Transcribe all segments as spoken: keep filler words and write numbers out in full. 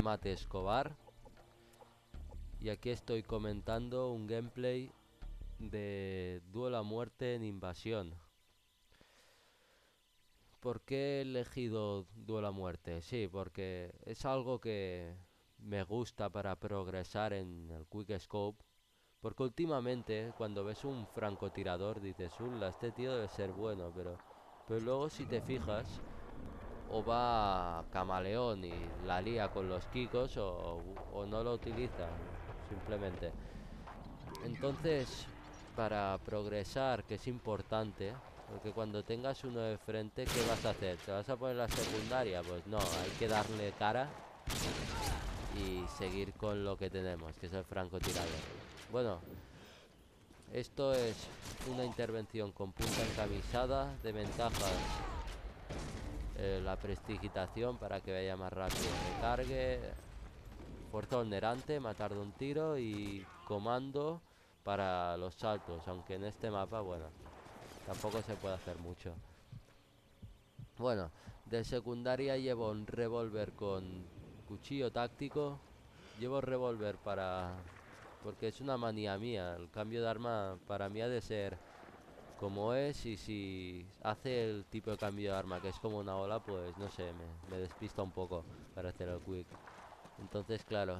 Mate Escobar. Y aquí estoy comentando un gameplay de Duelo a Muerte en Invasión. ¿Por qué he elegido Duelo a Muerte? Sí, porque es algo que me gusta para progresar en el Quick Scope. Porque últimamente cuando ves un francotirador dices, "Ula, este tío debe ser bueno", pero, pero luego si te fijas, o va camaleón y la lía con los kikos o, o no lo utiliza simplemente. Entonces, para progresar, que es importante, porque cuando tengas uno de frente, ¿qué vas a hacer? ¿Te vas a poner la secundaria? Pues no, hay que darle cara y seguir con lo que tenemos, que es el francotirador. Bueno, esto es una intervención con punta encamisada, de ventajas eh, la prestigitación para que vaya más rápido, recargue, fuerza vulnerante, matar de un tiro y comando para los saltos, aunque en este mapa, bueno, tampoco se puede hacer mucho. Bueno, de secundaria llevo un revólver con cuchillo táctico. Llevo revólver para... porque es una manía mía. El cambio de arma para mí ha de ser como es, y si hace el tipo de cambio de arma que es como una ola, pues no sé, me, me despista un poco para hacer el quick. Entonces, claro,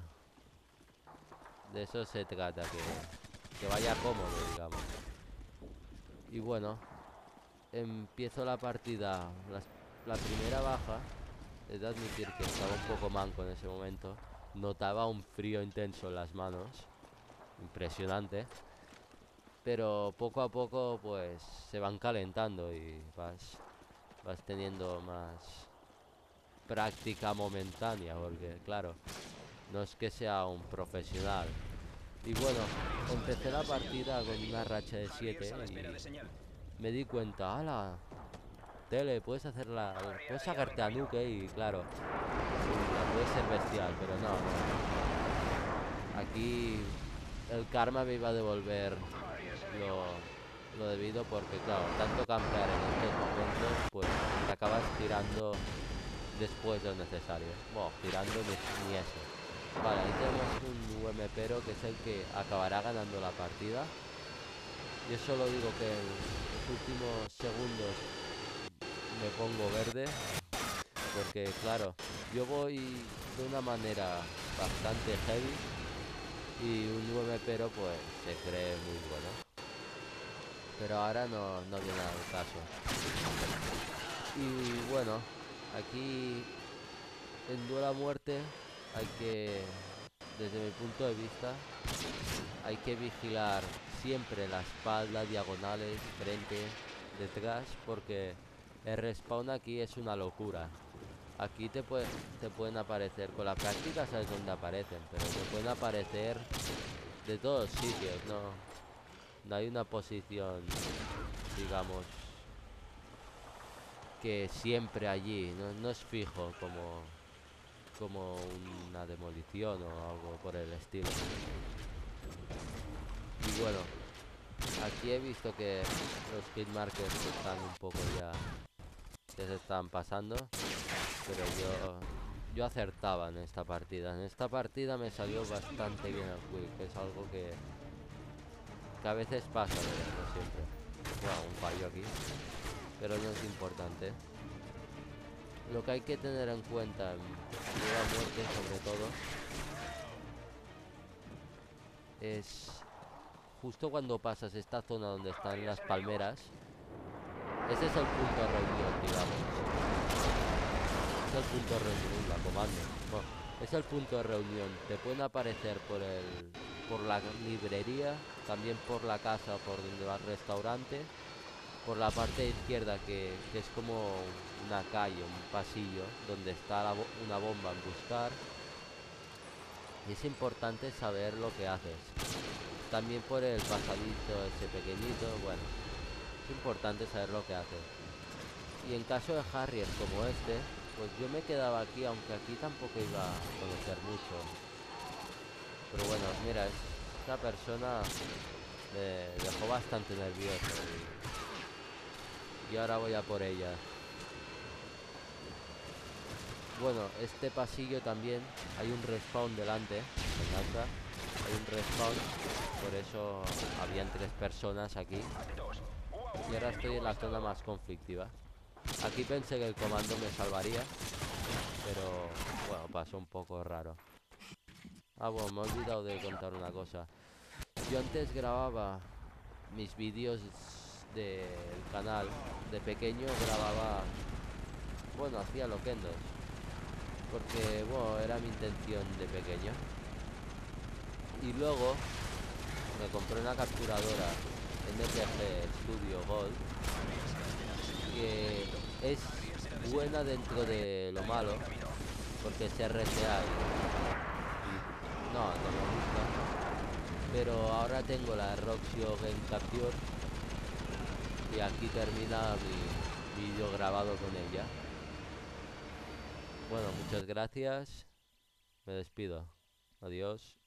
de eso se trata, que, que vaya cómodo, digamos. Y bueno, empiezo la partida, las- la primera baja. He de admitir que estaba un poco manco en ese momento. Notaba un frío intenso en las manos, impresionante. Pero poco a poco pues se van calentando y vas, vas teniendo más práctica momentánea, porque claro, no es que sea un profesional. Y bueno, empecé la partida con una racha de siete y me di cuenta, ala, tele, puedes hacerla, puedes sacarte a Nuke y claro, la puede ser bestial, pero no, no. Aquí el karma me iba a devolver lo, lo debido, porque claro, tanto campear en estos momentos, pues te acabas tirando después de lo necesario. Bueno, girando ni, ni eso. Vale, ahí tenemos un U M Pero que es el que acabará ganando la partida. Yo solo digo que en los últimos segundos me pongo verde, porque claro, yo voy de una manera bastante heavy y un U M Pero pues se cree muy bueno. Pero ahora no, no viene al caso. Y bueno, aquí en Duelo a Muerte hay que, desde mi punto de vista, hay que vigilar siempre la espalda, diagonales, frente, detrás, porque el respawn aquí es una locura. Aquí te, puede, te pueden aparecer, con la práctica sabes dónde aparecen, pero te pueden aparecer de todos sitios, no, no hay una posición, digamos, que siempre allí, no, no es fijo como como una demolición o algo por el estilo. Y bueno, aquí he visto que los hit markers están un poco ya, que se están pasando, pero yo yo acertaba en esta partida. En esta partida me salió bastante bien el quick, que es algo que, que a veces pasa, pero no siempre. Bueno, un fallo aquí, pero no es importante. Lo que hay que tener en cuenta en Duelo a Muerte, sobre todo, es justo cuando pasas esta zona donde están las palmeras. Ese es el punto de reunión, digamos. Es el punto de reunión, la comando. Bueno, es el punto de reunión. Te pueden aparecer por el, por la librería, también por la casa, por donde va el restaurante, por la parte izquierda, que, que es como una calle, un pasillo, donde está la bo- una bomba en buscar. Y es importante saber lo que haces. También por el pasadizo ese pequeñito, bueno, es importante saber lo que haces. Y en caso de Harrier como este, pues yo me quedaba aquí, aunque aquí tampoco iba a conocer mucho. Pero bueno, mira, esta persona me dejó bastante nervioso y, y ahora voy a por ella. Bueno, este pasillo también hay un respawn delante. Venganza. Hay un respawn. Por eso habían tres personas aquí. Y ahora estoy en la zona más conflictiva. Aquí pensé que el comando me salvaría, pero bueno, pasó un poco raro. Ah, bueno, me he olvidado de contar una cosa. Yo antes grababa mis vídeos del canal. De pequeño grababa, bueno, hacía loquendos. Porque, bueno, era mi intención de pequeño. Y luego me compré una capturadora N P G Studio Gold, que es buena dentro de lo malo, porque es R T A y no, no me gusta. Pero ahora tengo la Roxio Game Capture y aquí termina mi vídeo grabado con ella. Bueno, muchas gracias. Me despido. Adiós.